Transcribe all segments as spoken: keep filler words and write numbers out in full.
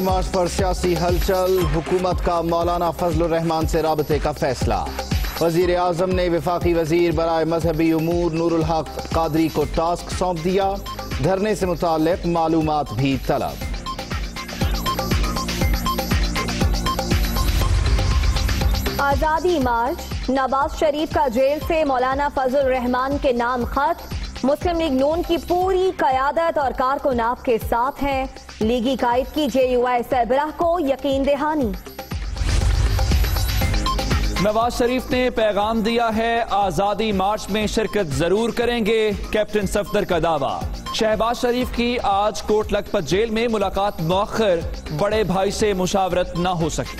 مارچ پر سیاسی ہلچل، حکومت کا مولانا فضل الرحمان سے رابطے کا فیصلہ۔ وزیر اعظم نے وفاقی وزیر برائے مذہبی امور نور الحق قادری کو ٹاسک سونپ دیا، دھرنے سے متعلق معلومات بھی طلب۔ آزادی مارچ، نواز شریف کا جیل سے مولانا فضل الرحمان کے نام خط، مسلم لیگ نون کی پوری قیادت اور کارکنان کے ساتھ ہیں، لیگی قائد کی جے یو آئی سربراہ کو یقین دہانی۔ نواز شریف نے پیغام دیا ہے، آزادی مارچ میں شرکت ضرور کریں گے، کیپٹن صفدر کا دعویٰ۔ شہباز شریف کی آج کوٹ لکھپت جیل میں ملاقات مؤخر، بڑے بھائی سے مشاورت نہ ہو سکی۔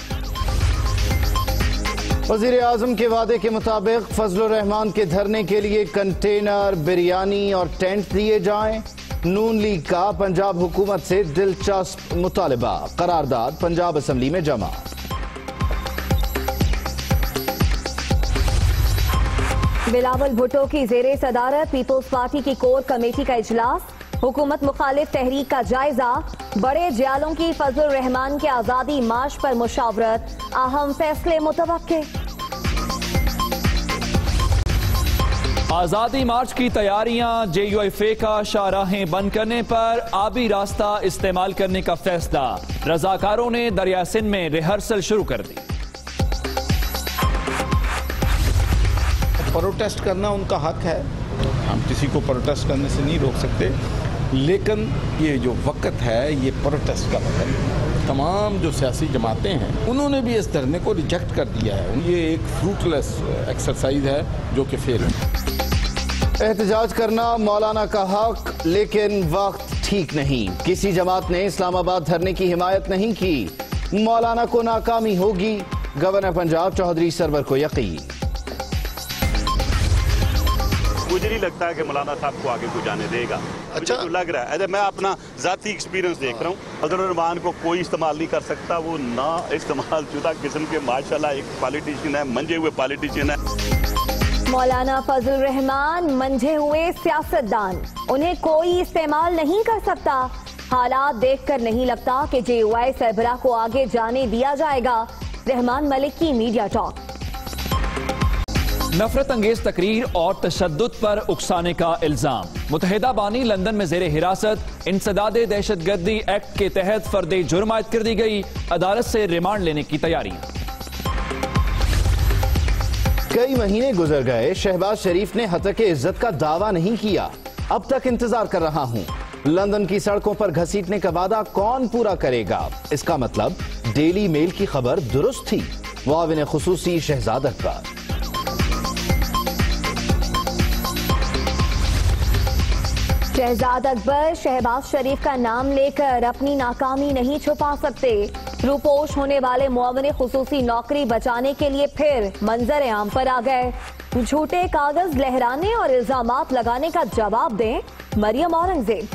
وزیر اعظم کے وعدے کے مطابق فضل الرحمان کے دھرنے کے لیے کنٹینر، بریانی اور ٹینٹ دیے جائیں۔ نون لیگ کا پنجاب حکومت سے دلچسپ مطالبہ، قرارداد پنجاب اسمبلی میں جمع۔ بلاول بھٹو کی زیر صدارت پیپلز پارٹی کی کور کمیٹی کا اجلاس، حکومت مخالف تحریک کا جائزہ، بڑے جیالوں کی فضل الرحمان کے آزادی مارچ پر مشاورت، اہم فیصلے متوقع۔ آزادی مارچ کی تیاریاں، جے یو آئی فے کا شاہراہیں بند کرنے پر آبی راستہ استعمال کرنے کا فیصلہ، رضاکاروں نے دریا سندھ میں ریہرسل شروع کر دی۔ پروٹیسٹ کرنا ان کا حق ہے، ہم کسی کو پروٹیسٹ کرنے سے نہیں روک سکتے، لیکن یہ جو وقت ہے یہ پروٹیسٹ کا وقت ہے۔ تمام جو سیاسی جماعتیں ہیں انہوں نے بھی اس دھرنے کو ریجیکٹ کر دیا ہے، یہ ایک فروٹ لیس ایکسرسائز ہے جو کہ فیل ہے۔ احتجاج کرنا مولانا کا حق، لیکن وقت ٹھیک نہیں۔ کسی جماعت نے اسلام آباد دھرنے کی حمایت نہیں کی، مولانا کو ناکامی ہوگی، گورنر پنجاب چودھری سرور کو یقین۔ مجھے نہیں لگتا ہے کہ مولانا صاحب کو آگے کو جانے دے گا، اچھا لگ رہا ہے۔ میں اپنا ذاتی ایکسپیرینس دیکھ رہا ہوں، فضل الرحمان کو کوئی استعمال نہیں کر سکتا، وہ نہ استعمال شدہ قسم کے ماشاءاللہ ایک پالیٹیشین ہے، منجے ہوئے پالیٹیشین ہے۔ مولانا فضل الرحمان منجھے ہوئے سیاستدان، انہیں کوئی استعمال نہیں کر سکتا، حالات دیکھ کر نہیں لگتا کہ جے یو آئی سربراہ کو آگے جانے دیا جائے گا، رحمان ملک کی میڈیا ٹاک۔ نفرت انگیز تقریر اور تشدد پر اکسانے کا الزام، متحدہ بانی لندن میں زیر حراست، انسداد دہشت گردی ایکٹ کے تحت فرد جرم عائد کر دی گئی، عدالت سے ریمانڈ لینے کی تیاری۔ کئی مہینے گزر گئے، شہباز شریف نے ہتک عزت کا دعویٰ نہیں کیا، اب تک انتظار کر رہا ہوں۔ لندن کی سڑکوں پر گھسیٹنے کا وعدہ کون پورا کرے گا؟ اس کا مطلب ڈیلی میل کی خبر درست تھی، معاون خصوصی شہزاد اکبر۔ شہزاد اکبر شہباز شریف کا نام لے کر اپنی ناکامی نہیں چھپا سکتے، روپوش ہونے والے معاون خصوصی نوکری بچانے کے لیے پھر منظر عام پر آ گئے، جھوٹے کاغذ لہرانے اور الزامات لگانے کا جواب دیں مریم اورنگزیب۔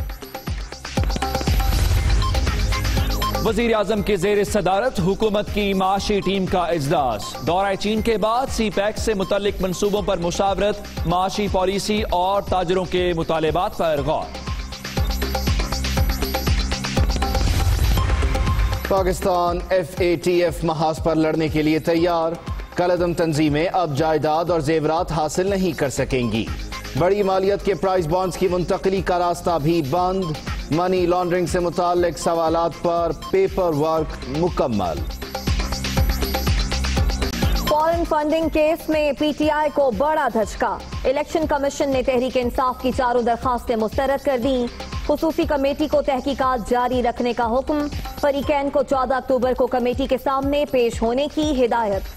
وزیر اعظم کی زیر صدارت حکومت کی معاشی ٹیم کا اجلاس، دورہ چین کے بعد سی پیک سے متعلق منصوبوں پر مشاورت، معاشی پالیسی اور تاجروں کے مطالبات پر غور۔ Pakistan F A T F محاذ پر لڑنے کے لیے تیار، کالعدم تنظیمیں اب جائیداد اور زیورات حاصل نہیں کر سکیں گی، بڑی مالیت کے پرائز بانڈز کی منتقلی کا راستہ بھی بند، منی لانڈرنگ سے متعلق سوالات پر پیپر ورک مکمل۔ فارن فنڈنگ کیس میں پی ٹی آئی کو بڑا دھچکا، الیکشن کمیشن نے تحریک انصاف کی چاروں درخواستیں مسترد کر دیں، خصوصی کمیٹی کو تحقیقات جاری رکھنے کا حکم، فریقین کو چودہ اکتوبر کو کمیٹی کے سامنے پیش ہونے کی ہدایت۔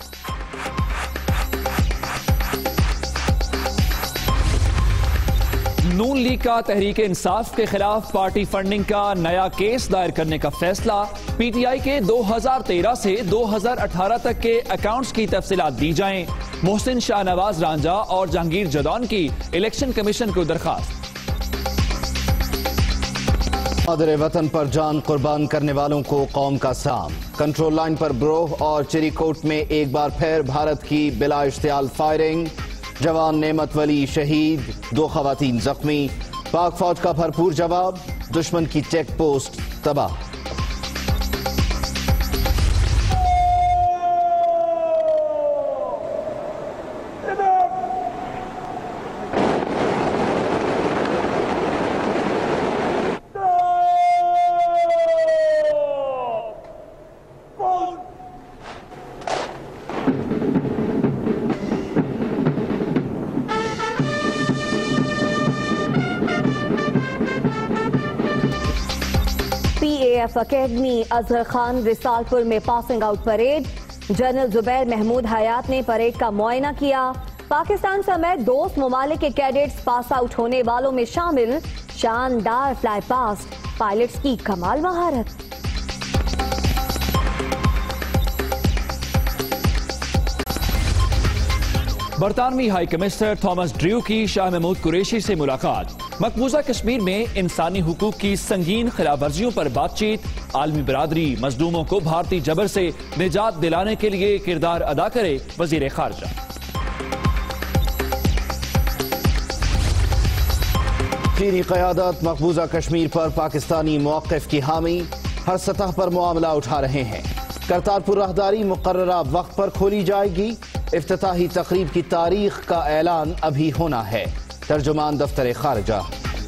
نون لیگ کا تحریک انصاف کے خلاف پارٹی فنڈنگ کا نیا کیس دائر کرنے کا فیصلہ، پی ٹی آئی کے دو ہزار تیرہ سے دو ہزار اٹھارہ تک کے اکاؤنٹس کی تفصیلات دی جائیں، محسن شاہ نواز رانجھا اور جہانگیر جدون کی الیکشن کمیشن کو درخواست۔ مادر وطن پر جان قربان کرنے والوں کو قوم کا سام، کنٹرول لائن پر بروہ اور چری کوٹ میں ایک بار پھر بھارت کی بلا اشتعال فائرنگ، جوان نعمت ولی شہید، دو خواتین زخمی، پاک فوج کا بھرپور جواب، دشمن کی چیک پوسٹ تباہ۔ ایف اکیڈمی اظہر خان رسالپور میں passing out parade. General Zubair Mahmood Hayat نے پریڈ کا معائنہ کیا. پاکستان سمیت دوست ممالک کے کیڈٹس پاس آؤٹ ہونے والوں میں شامل. شاندار فلائی پاسٹ، پائلٹس کی کمال مہارت. برطانوی ہائی کمشنر تھامس ڈریو کی شاہ محمود قریشی سے ملاقات. مقبوضہ کشمیر میں انسانی حقوق کی سنگین خلاف ورزیوں پر بات چیت. عالمی برادری مظلوموں کو بھارتی جبر سے نجات دلانے کے لیے کردار ادا کرے، وزیر خارجہ. چینی قیادت مقبوضہ کشمیر پر پاکستانی موقف کی حامی، ہر سطح پر معاملہ اٹھا رہے ہیں. کرتارپور راہداری مقررہ وقت پر کھولی جائے گی. افتتاحی تقریب کی تاریخ کا اعلان ابھی ہونا ہے. ترجمان دفتر خارجہ.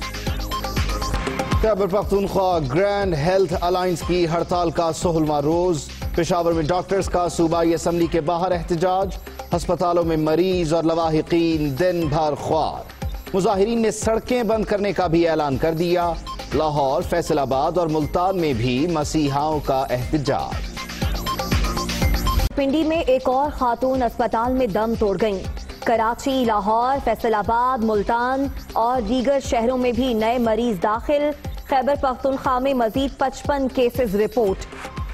Khyber Pakhtunkhwa grand health alliance کی ہڑتال کا سولہواں روز. پشاور میں ڈاکٹرز کا صوبائی اسمبلی کے باہر احتجاج. ہسپتالوں میں مریض اور لواحقین دن بھر خوار. مظاہرین نے سڑکیں بند کرنے کا بھی اعلان کر دیا. لاہور، فیصل آباد اور ملتان میں بھی مسیحاؤں کا احتجاج. پنڈی میں ایک اور خاتون اسپتال میں دم توڑ گئیں. کراچی، لاہور، فیصل آباد، ملتان اور دیگر شہروں میں بھی نئے مریض داخل. خیبر پختونخوا میں مزید پچپن کیسز رپورٹ.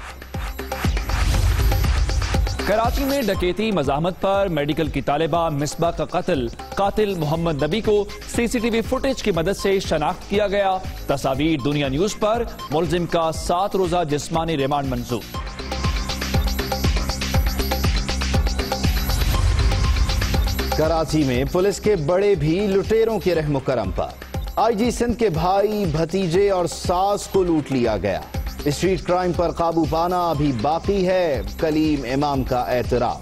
کراچی میں ڈکیتی مزاحمت پر میڈیکل کی طالبہ مصباح کا قتل. قاتل محمد نبی کو سی سی ٹی وی فوٹیج کی مدد سے شناخت کیا گیا. تصاویر دنیا نیوز پر. ملزم کا سات روزہ جسمانی ریمانڈ منظور. کراچی میں پولیس کے بڑے بھی لٹیروں کے رحم و کرم پر. آئی جی سندھ کے بھائی، بھتیجے اور ساس کو لوٹ لیا گیا. اسٹریٹ کرائم پر قابو پانا ابھی باقی ہے. کلیم امام کا اعتراف.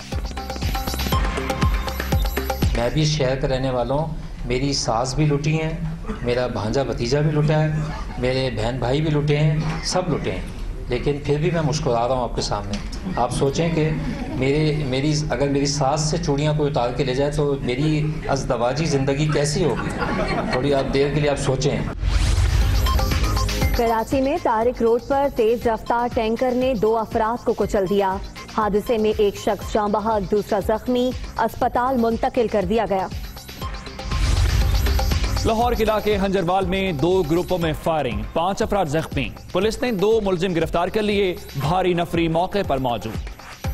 میں بھی شہر کا رہنے والوں. میری ساس بھی لٹی ہیں، میرا بھانجا بھتیجا بھی لٹا ہے، میرے بہن بھائی بھی لٹے ہیں، سب لٹے ہیں. لیکن پھر بھی میں مسکرا رہا ہوں آپ کے سامنے. آپ سوچیں کہ میرے میری اگر میری ساس سے چوڑیاں کوئی اتار کے لے جائے تو میری ازدواجی زندگی کیسی ہوگی. تھوڑی آپ دیر کے لیے آپ سوچیں. کراچی میں طارق روڈ پر تیز رفتار ٹینکر نے دو افراد کو کچل دیا. حادثے میں ایک شخص جاں بحق، دوسرا زخمی. اسپتال منتقل کر دیا گیا. لاہور کے علاقے ہنجروال میں دو گروپوں میں فائرنگ. پانچ افراد زخمی. پولیس نے دو ملزم گرفتار کر لیے. بھاری نفری موقع پر موجود.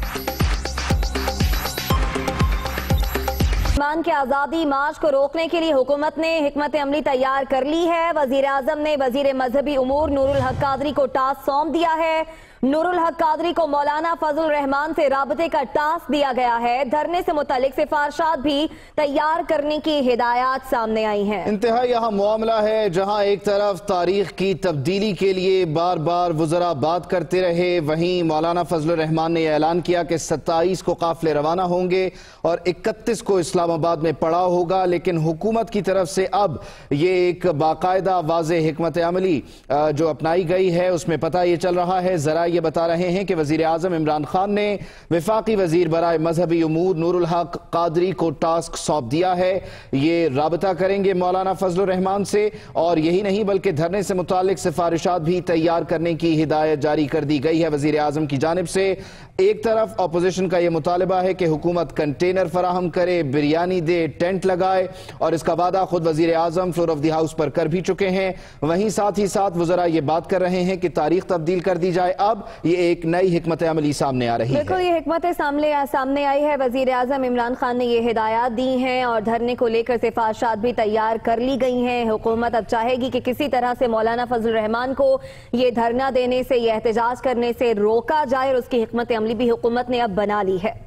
مسلمان کے آزادی مارچ کو روکنے کے لیے حکومت نے حکمت عملی تیار کر لی ہے. وزیر اعظم نے وزیر مذہبی امور نورل حق قادری کو ٹاسک سونپ دیا ہے. نورل حق قادری کو مولانا فضل الرحمان سے رابطے کا ٹاسک دیا گیا ہے. دھرنے سے متعلق سفارشات بھی تیار کرنے کی ہدایات سامنے آئی ہیں. انتہائی یہاں معاملہ ہے جہاں ایک طرف تاریخ کی تبدیلی کے لیے بار بار وزراء بات کرتے رہے، وہیں مولانا فضل الرحمان نے اعلان کیا کہ ستائیس کو قافلے روانہ ہوں گے اور اکتیس کو اسلام آباد میں پڑاؤ ہوگا. لیکن حکومت کی طرف سے اب یہ ایک باقاعدہ واضح حکمت عملی جو اپنائی گئی ہے، اس میں پتہ یہ چل رہا ہے. ذرا یہ بتا رہے ہیں کہ وزیر اعظم عمران خان نے وفاقی وزیر برائے مذہبی امور نورل حق قادری کو ٹاسک سونپ دیا ہے. یہ رابطہ کریں گے مولانا فضل الرحمان سے، اور یہی نہیں بلکہ دھرنے سے متعلق سفارشات بھی تیار کرنے کی ہدایت جاری کر دی گئی ہے وزیر اعظم کی جانب سے. ایک طرف اپوزیشن کا یہ مطالبہ ہے کہ حکومت کنٹینر فراہم کرے، بریانی دے، ٹینٹ لگائے، اور اس کا وعدہ خود وزیر اعظم فلور آف دی ہاؤس پر کر بھی چکے ہیں. وہیں ساتھ ہی ساتھ وزراء یہ بات کر رہے ہیں کہ تاریخ تبدیل کر دی جائے. اب یہ ایک نئی حکمت عملی سامنے آ رہی ہے. بالکل یہ حکمت سامنے سامنے آئی ہے. وزیر اعظم عمران خان نے یہ ہدایات دی ہیں اور دھرنے کو لے کر سفارشات بھی تیار کر لی گئی ہیں. حکومت اب چاہے گی کہ کسی طرح سے مولانا فضل الرحمان کو یہ دھرنا دینے سے، یہ احتجاج کرنے سے روکا جائے، اور اس کی حکمت عملی بھی حکومت نے اب بنا لی ہے.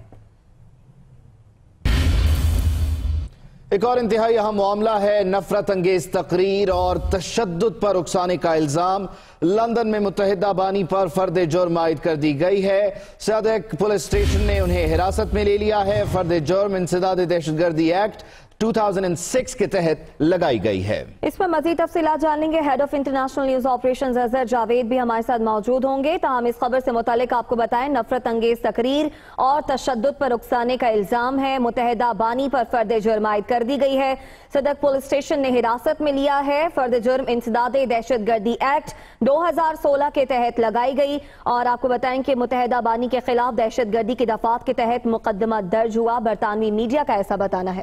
ایک اور انتہائی اہم معاملہ ہے نفرت انگیز تقریر اور تشدد پر اکسانے کا الزام. لندن میں متحدہ بانی پر فرد جرم عائد کر دی گئی ہے. صادق پولیس اسٹیشن نے انہیں حراست میں لے لیا ہے. فرد جرم انسداد دہشت گردی ایکٹ دو ہزار چھ کے تحت لگائی گئی ہے۔ اس پر مزید تفصیلات جان لیں گے۔ Head of international news operations Azhar Javed بھی ہمارے ساتھ موجود ہوں گے۔ تاہم اس خبر سے متعلق آپ کو بتائیں، نفرت انگیز تقریر اور تشدد پر اکسانے کا الزام ہے۔ متحدہ بانی پر فرد جرم عائد کر دی گئی ہے۔ صدق پولیس اسٹیشن نے حراست میں لیا ہے۔ فرد جرم انسداد دہشت گردی ایکٹ دو ہزار سولہ کے تحت لگائی گئی، اور آپ کو بتائیں کہ متحدہ بانی کے خلاف دہشت گردی کی دفعات کے تحت مقدمہ درج ہوا۔ برطانوی میڈیا کا ایسا بتانا ہے۔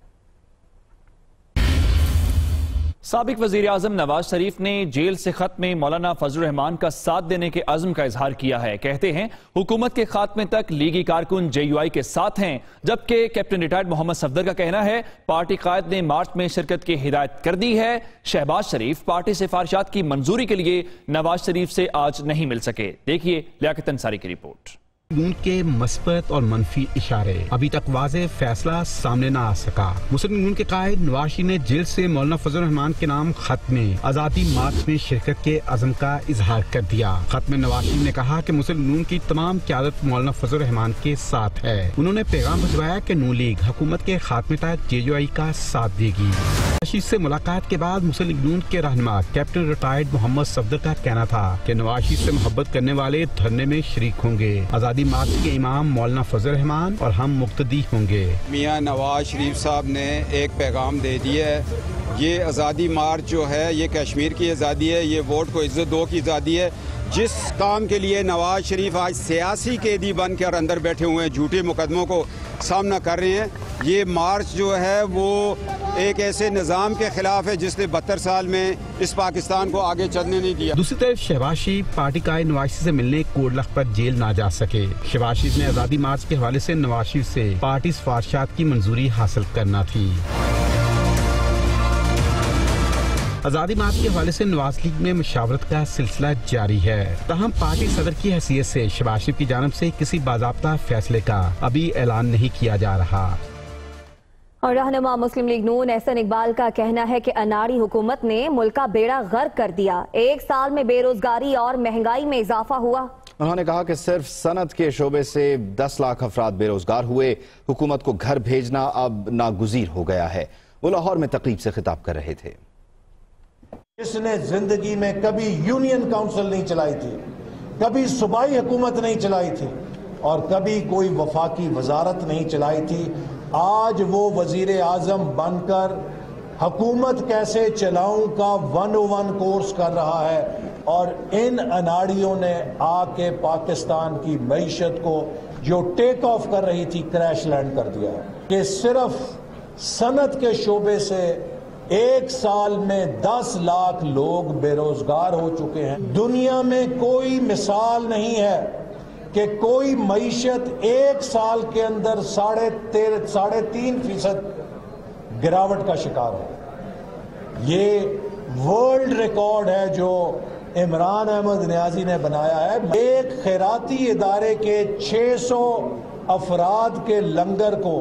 سابق وزیر اعظم نواز شریف نے جیل سے ختم مولانا فضل الرحمان کا ساتھ دینے کے عزم کا اظہار کیا ہے۔ کہتے ہیں حکومت کے خاتمے تک لیگی کارکن جے یو آئی کے ساتھ ہیں، جبکہ کیپٹن ریٹائرڈ محمد صفدر کا کہنا ہے پارٹی قائد نے مارچ میں شرکت کی ہدایت کر دی ہے۔ شہباز شریف پارٹی سفارشات کی منظوری کے لیے نواز شریف سے آج نہیں مل سکے۔ دیکھیے لیاقت انصاری کی رپورٹ۔ ان کے مثبت اور منفی اشارے ابھی تک واضح فیصلہ سامنے نہ آ سکا۔ مسلم لیگ کے قائد نواز شریف نے جیل سے مولانا فضل الرحمان کے نام خط میں آزادی مارچ میں شرکت کے عزم کا اظہار کر دیا۔ خط میں نواز شریف نے کہا کہ مسلم لیگ کی تمام قیادت مولانا فضل الرحمان کے ساتھ ہے۔ انہوں نے پیغام بھجوایا کہ نون لیگ حکومت کے خاتمے تک جے یو آئی کا ساتھ دے گی۔ نواز شریف سے ملاقات کے بعد مسلم لیگ کے رہنما کیپٹن ریٹائرڈ محمد صفدر کا کہنا تھا کہ نواز شریف سے محبت کرنے والے دھرنے میں شریک ہوں گے۔ آزادی مارچ کے امام مولانا فضل الرحمان اور ہم مقتدی ہوں گے۔ میاں نواز شریف صاحب نے ایک پیغام دے دیا ہے، یہ آزادی مارچ جو ہے یہ کشمیر کی آزادی ہے، یہ ووٹ کو عزت دو کی آزادی ہے۔ جس کام کے لیے نواز شریف آج سیاسی قیدی بن کر اندر بیٹھے ہوئے ہیں، جھوٹے مقدموں کو سامنا کر رہے ہیں، یہ مارچ جو ہے وہ ایک ایسے نظام کے خلاف ہے جس نے بہتر سال میں اس پاکستان کو آگے چلنے نہیں دیا۔ دوسری طرف شہباز شریف پارٹی قائد نواز شریف سے ملنے کوٹ لکھ پر جیل نہ جا سکے۔ شہباز شریف نے آزادی مارچ کے حوالے سے نواز شریف سے پارٹی سفارشات کی منظوری حاصل کرنا تھی۔ آزادی مارچ کے حوالے سے نواز لیگ میں مشاورت کا سلسلہ جاری ہے، تاہم پارٹی صدر کی حیثیت سے شہباز شریف کی جانب سے کسی باضابطہ فیصلے کا ابھی اعلان نہیں کیا جا رہا۔ اور رہنما مسلم لیگ نون احسن اقبال کا کہنا ہے کہ اناڑی حکومت نے ملک کا بیڑا غرق کر دیا، ایک سال میں بے روزگاری اور مہنگائی میں اضافہ ہوا۔ انہوں نے کہا کہ صرف صنعت کے شعبے سے دس لاکھ افراد بے روزگار ہوئے، حکومت کو گھر بھیجنا اب ناگزیر ہو گیا ہے۔ وہ لاہور میں تقریب سے خطاب کر رہے تھے۔ اس نے زندگی میں کبھی یونین کاؤنسل نہیں چلائی تھی، کبھی صوبائی حکومت نہیں چلائی تھی، اور کبھی کوئی وفاقی وزارت نہیں چلائی تھی۔ آج وہ وزیر اعظم بن کر حکومت کیسے چلاؤں کا ون او ون کورس کر رہا ہے، اور ان اناڑیوں نے آ کے پاکستان کی معیشت کو جو ٹیک آف کر رہی تھی کریش لینڈ کر دیا ہے۔ کہ صرف صنعت کے شعبے سے ایک سال میں دس لاکھ لوگ بے روزگار ہو چکے ہیں۔ دنیا میں کوئی مثال نہیں ہے کہ کوئی معیشت ایک سال کے اندر ساڑھے تیر ساڑھے تین فیصد گراوٹ کا شکار ہو۔ یہ ورلڈ ریکارڈ ہے جو عمران احمد نیازی نے بنایا ہے۔ ایک خیراتی ادارے کے چھ سو افراد کے لنگر کو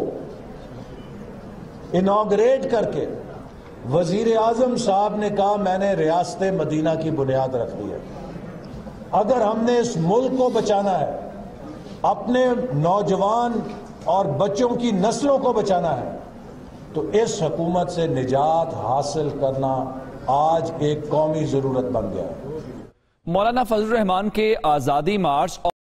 انوگریٹ کر کے وزیر اعظم صاحب نے کہا میں نے ریاست مدینہ کی بنیاد رکھ دی ہے۔ اگر ہم نے اس ملک کو بچانا ہے، اپنے نوجوان اور بچوں کی نسلوں کو بچانا ہے، تو اس حکومت سے نجات حاصل کرنا آج ایک قومی ضرورت بن گیا ہے۔ مولانا فضل الرحمان کے آزادی مارچ